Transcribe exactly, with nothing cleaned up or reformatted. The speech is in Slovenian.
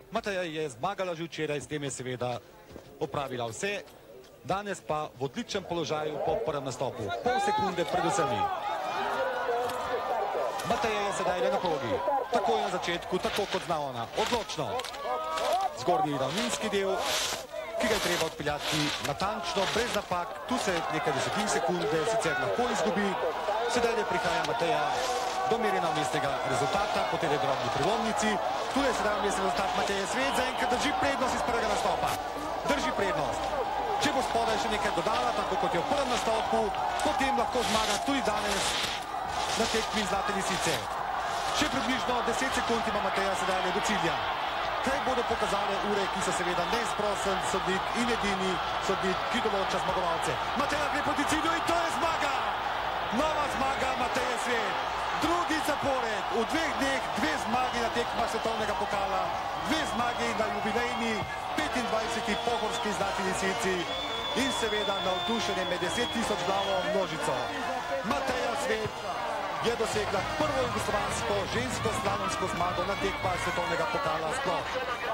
Mateja je zmagala že včeraj, s tem je seveda opravila vse. Danes pa v odličnem položaju po prvem nastopu. Pol sekunde pred vsemi. Mateja je sedaj le na progi. Takoj na začetku, tako kot zna ona. Odločno. Zgornji ravninski del, ki ga je treba odpeljati natančno, brez napak. Tu se nekaj desetink sekunde sicer lahko izgubi. Sedaj ne prihaja Mateja do merjena umestnega rezultata po tej drobni prelomnici. Tu je sedaj umestni rezultat Mateje Svet, zaenkrat drži prednost iz prvega nastopa. Drži prednost. Če bo spodaj še nekaj dodala, tako kot je v prvem nastopu, potem lahko zmaga tudi danes na tekmi Zlate lisice. Še približno deset sekund ima Mateja sedaj le do cilja. Kaj bodo pokazale ure, ki so seveda neizprosen sodnik in edini sodnik, ki določa zmagovalce. Mateja gre proti cilju in to je zmaga! Nova zmaga Mateje Svet. Drugi zapored, v dveh dneh dve zmagi na tekmah svetovnega pokala, dve zmagi na jubilejni petindvajseti pohorski Zlati lisici in seveda navdušenje med deset tisoč glavo množico. Mateja Svet je dosegla prvo jugoslovansko žensko slalomsko zmago na tekmah svetovnega pokala sploh.